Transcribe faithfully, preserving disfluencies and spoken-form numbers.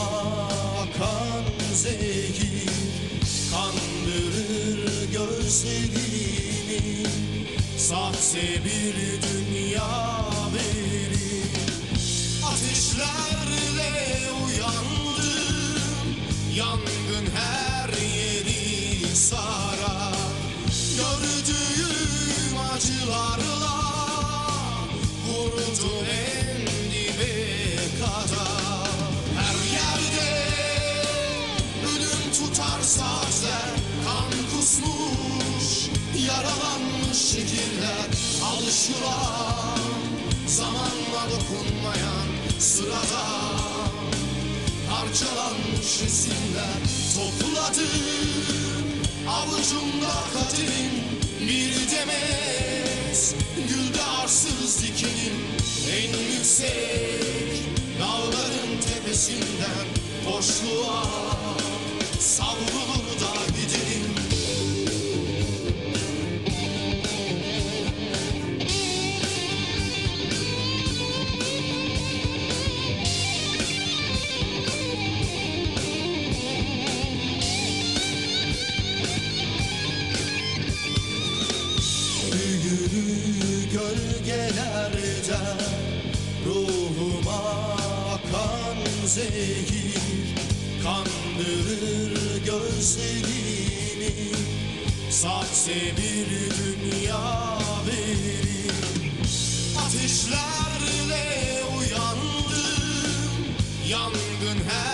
akan zehir kandırır gözlerimi, sahte bir dünya verir. Ateşlerle uyandım, yangın her yeri sarar. Gördüğüm acılarla vurdu en dibe kadar. Her yerde ölüm tutar sazlar, kan kusmuş, yaralanmış şehirler. Alışılan, zamanla dokunmayan sıradan parçalanmış resimler topladım. Avucumda kaderim bir demet, gülde arsız dikenim en yüksek dağların tepesinden boşluğa savrulur da giderim. Büyülü gölgelerden ruhuma akan zehir kandırır gözlerimi, sahte bir dünya verir. Ateşlerle uyandım, yangın her